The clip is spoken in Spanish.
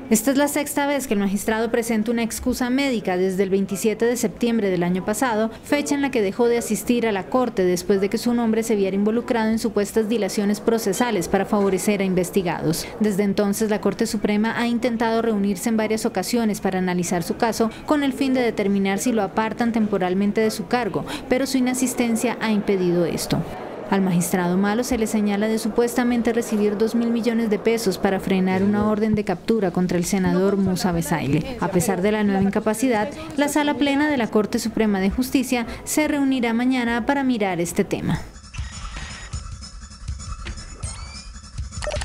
Esta es la sexta vez que el magistrado presenta una excusa médica desde el 27 de septiembre del año pasado, fecha en la que dejó de asistir a la corte después de que su nombre se viera involucrado en supuestas dilaciones procesales para favorecer a investigados. Desde entonces, la Corte Suprema ha intentado reunirse en varias ocasiones para analizar su caso con el fin de determinar si lo apartan temporalmente de su cargo, pero su inasistencia ha impedido esto. Al magistrado Malo se le señala de supuestamente recibir 2.000 millones de pesos para frenar una orden de captura contra el senador Musa Besaile. A pesar de la nueva incapacidad, la Sala Plena de la Corte Suprema de Justicia se reunirá mañana para mirar este tema.